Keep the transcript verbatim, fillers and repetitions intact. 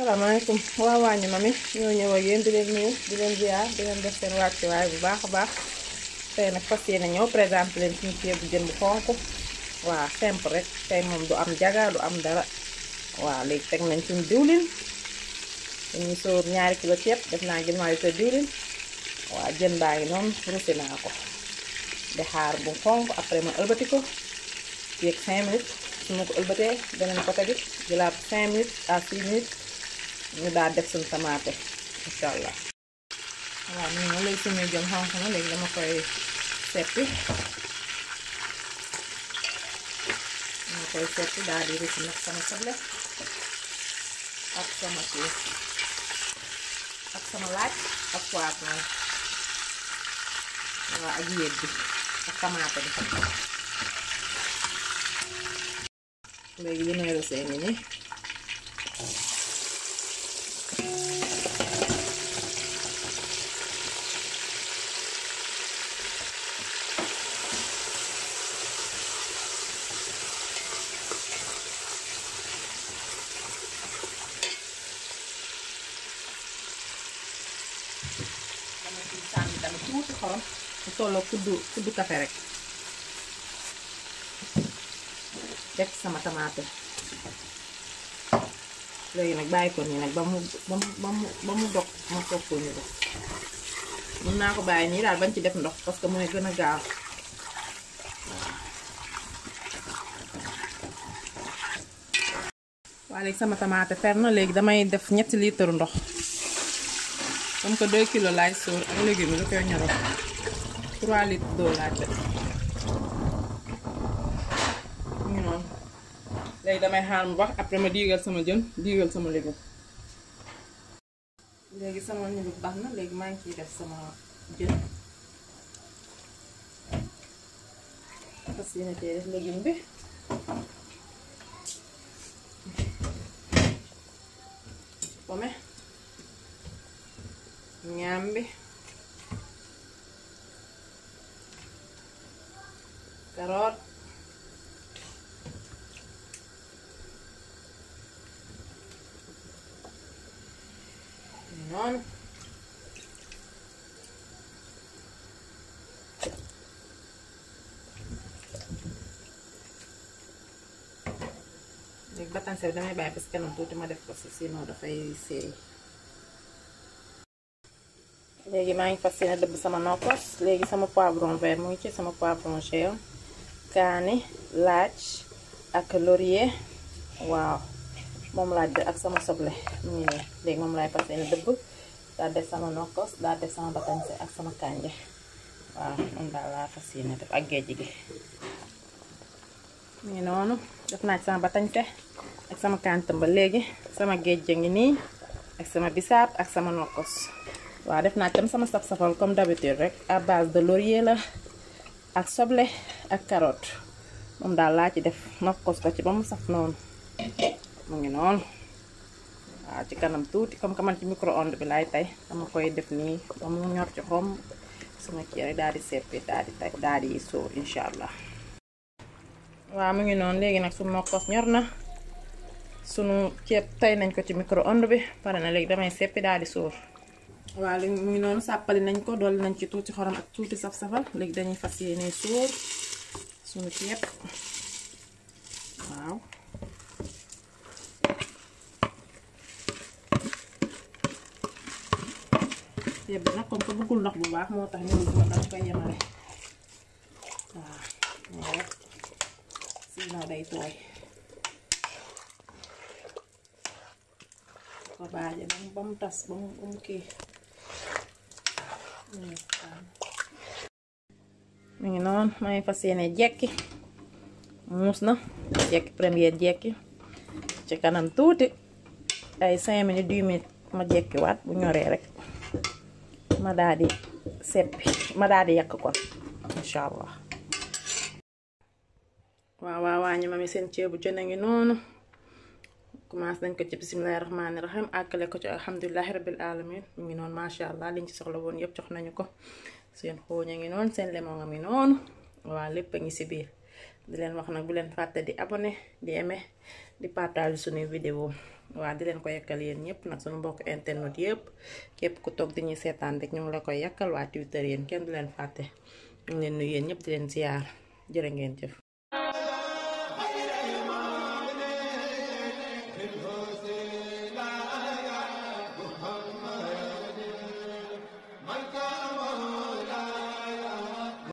salaamaaleykum waa waañu mami ñoo ñëw ak yéen di leen nuyu di leen ziar di leen def seen wàccuwaay bu baax a baax tey nag fas yéene ñëw présenté leen suñu ceebu jën bu xonk waa simple rek tey moom du am jaga du am dara waa léegi teg nañ suñu diwlin dañuy sóor ñaari kilo ceeb def naa gënmaa litre diwlin waa jën baa ngi noonu rusi naa ko di xaar bu xonk après ma ëlbati ko yeeg cinq minutes su ma ko ëlbatee beneen côté bi jëlaat cinq minutes à six minutes ñu daal def suñu tamaate incha allah. waaw nii noonu lay suñu jën xonk na léegi dama koy seppi dama koy seppi daal di rusi nag sama soble ak sama kii ak sama laaj ak poivron waaw ak yéet bi ak tamaate bi léegi yi may rusee ngi nii dama ci sànni tamit tuuti xorom mu tolloo kuddu kuddu kafe rek def sama tamaate léegi nag bàyyi ko nii nag ba mu ba mu ba mu ba mu dog ma soog ko ñu def mën naa ko bàyyi nii daal bañ ci def ndox parce que mooy gën a gaaw waa léegi sama tamaate fer na léegi damay def ñetti litre ndox comme que deux kilos laay sóor ak légumes lu koy ñoroo trois litres d'eau laay def ñu noonu léegi damay xaar mu wax après ma diigal sama jën diigal sama légume léegi sama ñulu baax na léegi maa ngi ciy def sama jën fas yéene tey def légume bi pomme ñaambi carotte noonu léegi batanse bi damay bàyyi parce que kanam tuuti ma def ko si sinon dafay seey léegi maa ngi fas yéene dëbb sama nokkos léegi sama poivron vert mu ngi ci sama poivron cher kaani laaj ak laurier waaw moom laaj bi ak sama soble mu ngi nii léegi moom laay fas yéene dëbb daal def sama nokkos daal def sama batañse ak sama kànja waaw moom daal laa fas yéene def ak géej gi mu ngi noonu def naa ci sama batañse ak sama kànja ba léegi sama géej ngi nii ak sama bisaab ak sama nokkos waaw def naa tam sama saf-safal comme d'habitude rek à base de laurier la ak soble ak carotte moom daal laa ci def nokkos ko ci ba mu saf noonu mu ngi noonu waaw ci kanam tuuti comme que man ci micro-ondes bi laay tey dama koy def nii ba mu ñor ci xom sama kii rek daal di seppi daal di tey daal di sóor incha allah. waaw mu ngi noonu léegi nag su nokkos ñor na sunu ceeb tey nañ ko ci micro-ondes bi pare na léegi damay seppi daal di sóor. waaw léegi mu ngi noonu sàppali nañ ko dolli nañ ci tuuti xorom ak tuuti saf-safal léegi dañuy fas yéene sóor sunu ceeb waaw. ceeb bi nag comme que bëggul ndox bu baax moo tax ñu ngi dama koy yemale waaw waaw sinon day tooy ko baaje ba mu tas ba mu ba mu kii mu ngi noonu may fas yéene jekki muus na jekki première jekki ci kanam tuuti ay cinq minutes dix minutes ma jekki waat bu ñoree rek ma daal di seppi ma daal di yàq kon incha allah. waaw waaw waa ñu mami seen ceebu jën a ngi noonu commencé nañ ko ci bismillahi rahmaani rahim àggale ko ci alhamdulilahi rabbil alamin mu ngi noonu macha allah liñ ci soxla woon yëpp jox nañu ko seen xooñ a ngi noonu seen lemon a ngi noonu waaw lépp a ngi si biir di leen wax nag bu leen fàtte di abonné di aimer di partage suñuy vidéo waa di leen ko yakkal yéen ñëpp nag suñu mbokk internet yëpp képp ku toog di ñuy seetaan rek ñu ngi la koy yakkal waa Twitter yéen kenn du leen fàtte ñu ngi leen nuyu yéen ñëpp di leen ziar jërë ngeen jëf